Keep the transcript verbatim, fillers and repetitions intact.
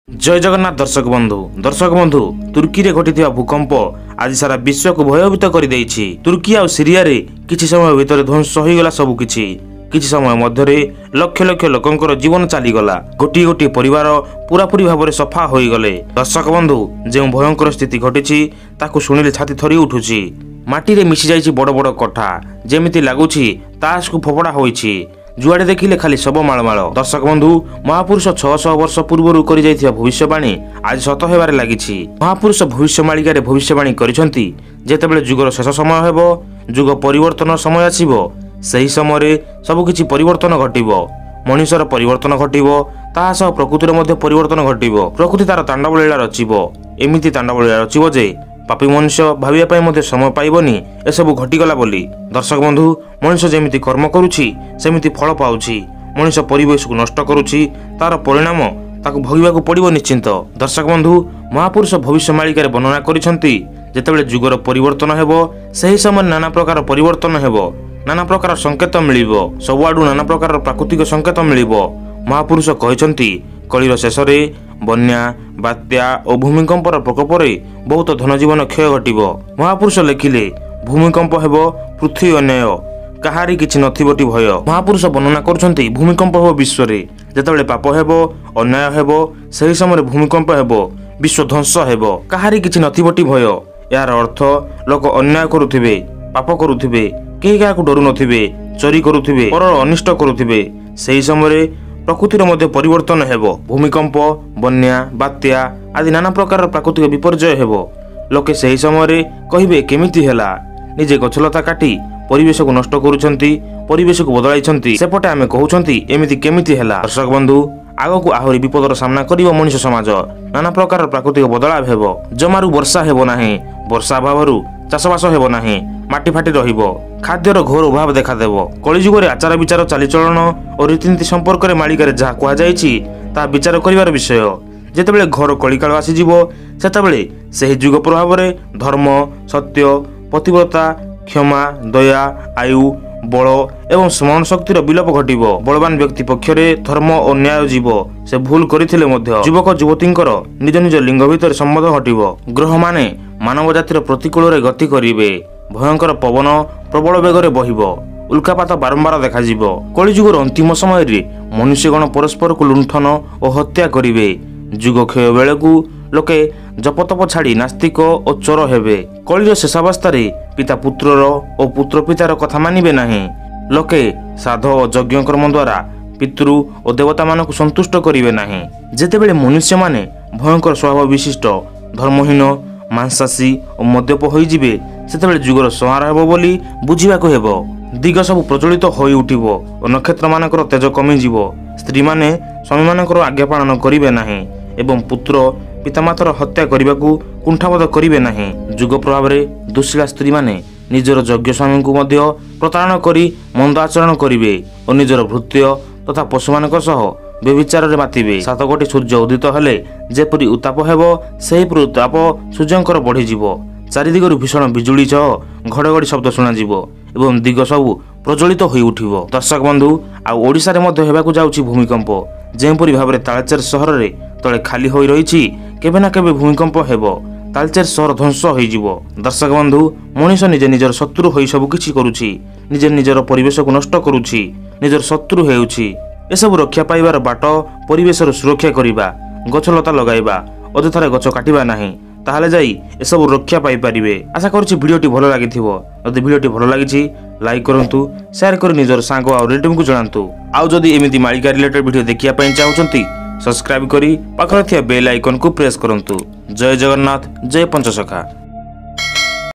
जय जगन्नाथ दर्शक बंधु दर्शक बंधु तुर्की रे घटिथिबा भूकंप आज सारा विश्व को भयभीत कर देइछि। तुर्की आ सीरिया रे किछि समय भितर ध्वंस होई गला सब किछि किछि समय मध्यरे लक्ष लक्ष लोकंकर जीवन चली गला। गोटी गोटी परिवार पूरा पूरी भाबरे सफा होई गले। दर्शक बंधु जे भयंकर स्थिति घटिछि ताकू सुनिले छाती थरी उठुछि। माटी रे मिसि जाइछि बड़ बड़ कोठा जेमिति लागुछि तास को फोपड़ा होइछि। जुआड़े देखिले खाली सब मालमाल। दर्शक बंधु महापुरुष छह सौ वर्ष पूर्व करि जाइथिबा भविष्यवाणी आज सत हेबारे लागिछि। महापुरुष भविष्यमालिका रे भविष्यवाणी करिसंती जेतेबेले जुगर शेष समय हेबो, जुग परिवर्तन समय आसीबो, सही समय रे सब किछि परिवर्तन घटिबो। मनुष्यर परिवर्तन घटिबो, ताहा सह प्रकृतिर मध्ये परिवर्तन घटिबो। प्रकृति तार तांडव लीला रचिबो। एमिति तांडव लीला रचिबो जे पापी मनुष्य भाविया पाई मध्ये समय पाइबनी एसबु घटिगला बोली। दर्शक बंधु मनुष्य जेमिति कर्म करुछि सेमिति फल पाउछि। मनुष्य परिवेश को नष्ट करुछि तार परिणाम ताकू भोगिबाकू पड़िबो निश्चिंत। दर्शक बंधु महापुरुष भविष्यमालिका रे वर्णना करिसंती जेतेबेले जुगर परिवर्तन हेबो सही समय नाना प्रकार परिवर्तन हेबो, नाना प्रकार संकेत मिलिबो, सबआडू नाना प्रकार प्राकृतिक संकेत मिलिबो। महापुरुष कहिसंती कलिर शेष रे बन्या बात्या और भूमिकंपर प्रकोपरे बहुत धनजीवन क्षय घटिबो। महापुरुष लेखिले भूमिकंप हेबो पृथ्वी अन्याय कहारी किछि नथिबोटी भय। महापुरुष वर्णना करुछंती भूमिकंप हेबो विश्व रे जेतेबेले पाप हेबो अन्याय हेबो सही समय भूमिकंप हेबो विश्व ध्वंस हेबो कहारी किछि नथिबोटी भय। यार अर्थ लोक अन्याय करुथिबे, पाप करुथिबे, केही काहाकू डरु नथिबे, चोरी करुथिबे, पर अनिष्ट करुथिबे, सही समय प्रकृतिर मध्य परिवर्तन हेबो। भूमिकंप बन्या बात्या आदि नाना प्रकार प्राकृतिक विपर्यय हेबो। लोके सही समय कहिबे केमिति हेला, निजे गछलता काटी परिवेश को नष्ट करुछंती, परिवेश को बदलाइछंती, सेपटे आमे कहउछंती एमिति केमिति हेला। दर्शक बंधु आगकू आहुरी विपदर सामना करिवो मनुष्य समाज। नाना प्रकार प्राकृतिक बदलाव हेबो। जमारू वर्षा हेबो नाही, वर्षा अभावरू चाषबास हेबो नाही, माटी फाटी रहिबो, खाद्यर घोर अभाव देखा देबो। कलिजुगरे आचार विचार चालीचलन और रीतिनीति संपर्क में मालिकारे जहा कुहा जाइछि ता विचार करिवार विषय। जेतेबेले घोर कलिकाल आसीजिवो सेतेबेले सेही जुग प्रभाव रे धर्म, सत्य, पतिव्रता, क्षमा, दया, आयु, बल एवं स्मरण शक्तिर विलोप घटिबो। बलवान व्यक्ति पक्षरे धर्म और न्याय जीव से भूल करिथिले मध्य युवक युवतींकर निज निज लिंग भितर संबंध घटिबो। ग्रह माने मानव जातिर प्रतिकूल रे गति करिवे। भयंकर पवन प्रबल वेगरे बहिबो। उल्कापात बारंबार देखाजिबो। कलिजुगर अंतिम समय रे मनुष्यगण परस्पर को लुंठन और हत्या करिवे। जुग क्षय बेलकू लोके जपतप छाड़ी नास्तिक और चोर हेबे। कलिर शेषावस्था रे पिता पुत्रर और पुत्र पितार कथा मानिबे नाही। लोके साध और यज्ञ कर्म द्वारा पितृ और देवता मानक संतुष्ट करिवे नाही। जेतेबेले मनुष्य माने भयंकर स्वभाव विशिष्ट धर्महीन मांसासी और मद्यप होई जिवे सेतेबेले जुगर संहार हेबो बोली बुझिबाकू हेबो। दिग सब प्रज्वलित होई उठिबो और नक्षत्र मानकर तेज कमी जिवो। स्त्री माने स्वामी मानकर आज्ञा पालन करिवे नाही एवं पुत्र पितामातार हत्या करने कुंठाबोध करिवे नाही। जुग प्रभाव रे दुशीला स्त्री माने निजर यज्ञ स्वामी को मध्य प्रतारण करी मंद आचरण करिवे और निजर भृत्य तथा पशु मानक सह व्यभिचार रे मातिबे। सात कोटी सूर्य उदित हेले जेपरि उताप हेबो सेहिपरि उताप सूर्यंकर बढ़ी जिवो। चारिदिगरु भीषण बिजुली सह घड़घड़ी शब्द शुणा जिवो एवं दिग सबु प्रज्वलित होई उठिबो। दर्शक बंधु आ ओडिसा रे मध्य हेबाकू जाउछि भूमिकंप। जेपरि भाबरे तालचेर सहर रे तळे खाली होई रहिछि केबे ना केबे भूमिकंप हेबो, तालचेर सहर ध्वंस होई जिवो। दर्शक बंधु मनुष्य निजे निजर शत्रु होई सब किछि करूछि, निजे निजर परिवेश को नष्ट करूछि, निजर शत्रु हेउछि। एसबु रक्षा पाइबार बाट परिवेशर सुरक्षा करिबा, गछलता लगाइबा, अଯଥାରେ गछ काटिबा नाही, ताहले जाई एसबु रक्षा पाई परिबे। आशा करूछि भिडियोटी भलो लागिथिबो। यदि भिडियोटी भलो लागिछि लाइक करंतु, शेयर करि निजर सांग आ रिलेटिव को जणांतु। आ जदि एमिति मालिका रिलेटेड भिडियो देखिया पई चाहुचंती सब्सक्राइब करी पाखरे थिया बेल आइकन को प्रेस करंतु। जय जगन्नाथ, जय पंचसखा।